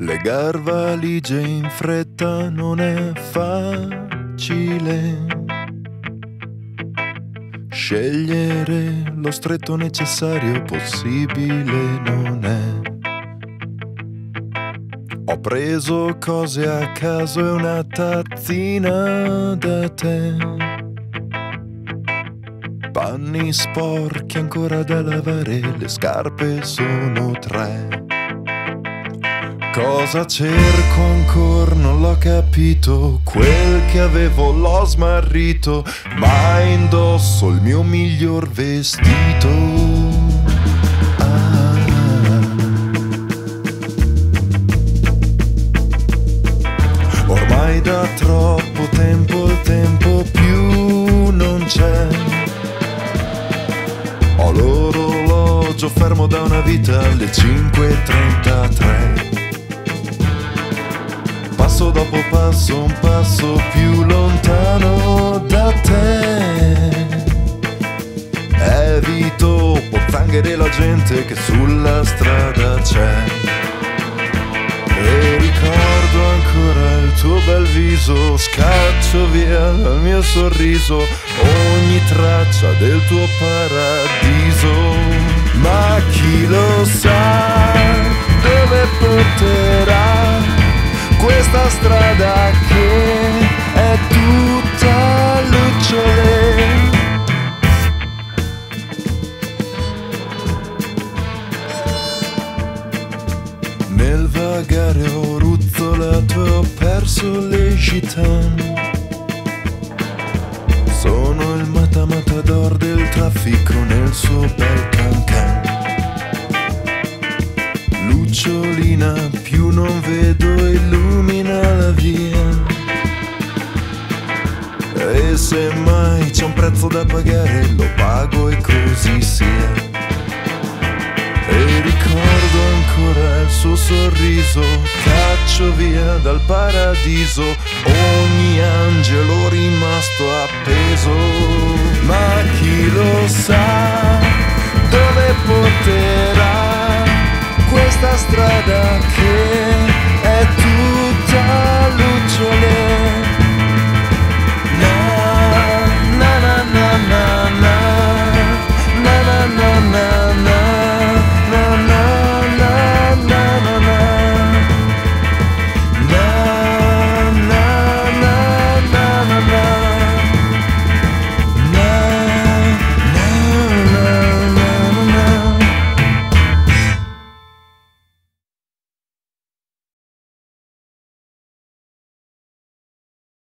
Legar valigie in fretta non è facile. Scegliere lo stretto necessario possibile non è. Ho preso cose a caso e una tazzina da tè. Panni sporchi ancora da lavare, le scarpe sono 3. Cosa cerco ancora non l'ho capito, quel che avevo l'ho smarrito, ma indosso il mio miglior vestito. Ormai da troppo tempo il tempo più non c'è. Ho l'orologio fermo da una vita alle 5:33. Passo dopo passo, un passo più lontano da te. Evito pozzanghere e la gente che sulla strada c'è. E ricordo ancora il tuo bel viso, scaccio via dal mio sorriso ogni traccia del tuo paradiso. Ma chi lo sa dove porterà questa strada che è tutta lucciole. Nel vagare ho ruzzolato e ho perso le gitane. Sono il mata-matador del traffico nel suo bel can-can. Lucciolina, più non vedo, illumina la via. E se mai c'è un prezzo da pagare, lo pago e così sia. E ricordo ancora il suo sorriso, caccio via dal paradiso ogni angelo rimasto appeso. Ma chi lo sa dove porterà